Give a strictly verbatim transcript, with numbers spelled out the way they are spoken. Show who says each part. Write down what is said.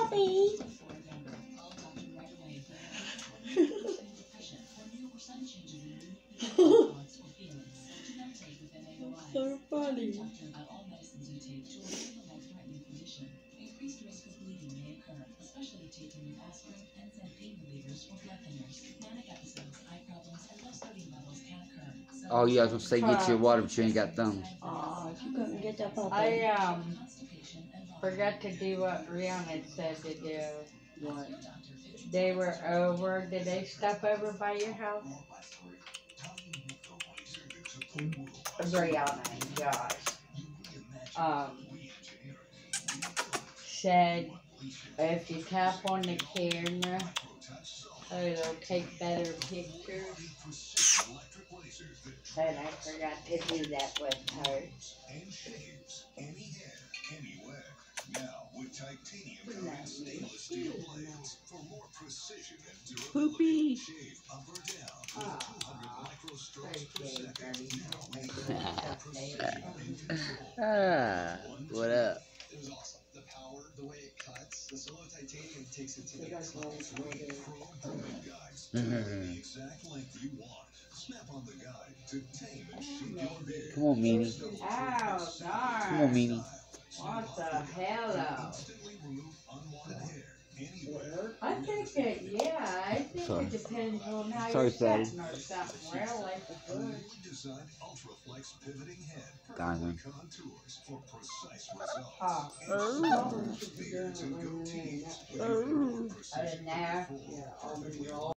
Speaker 1: puppy. So funny.
Speaker 2: Oh yeah, I was gonna say get your water, but you ain't got thumbs.
Speaker 1: Aw, you couldn't get that puppy.
Speaker 3: I um forgot to do what Rihanna said to do.
Speaker 1: What?
Speaker 3: They were over. Did they stop over by your house? Brianna and Josh. Um, said if you tap on the camera, it'll take better pictures. And I forgot to do that with her.
Speaker 1: Poopy.
Speaker 2: Ah, what up?
Speaker 4: It was awesome. The power, the way it cuts, the Solo Titanium takes it to the next level.
Speaker 2: Mhm.
Speaker 4: Exact length you want. Snap on the guide to tame and shape your beard.
Speaker 2: Come on, Meanie.
Speaker 3: Ow, darn.
Speaker 2: Come on, Meanie.
Speaker 3: What the hell?
Speaker 4: Instantly remove unwanted hair anywhere.
Speaker 3: I think it, yeah, I think
Speaker 2: Sorry.
Speaker 3: it depends on how
Speaker 2: Sorry,
Speaker 3: you're
Speaker 2: Fatty.
Speaker 3: setting or something. Real like a good.
Speaker 4: Newly designed Ultraflex pivoting head.
Speaker 2: Diamond.
Speaker 4: Contours for precise results.
Speaker 3: Oh,
Speaker 4: And beards and goatees.
Speaker 1: Oh.
Speaker 3: I didn't know.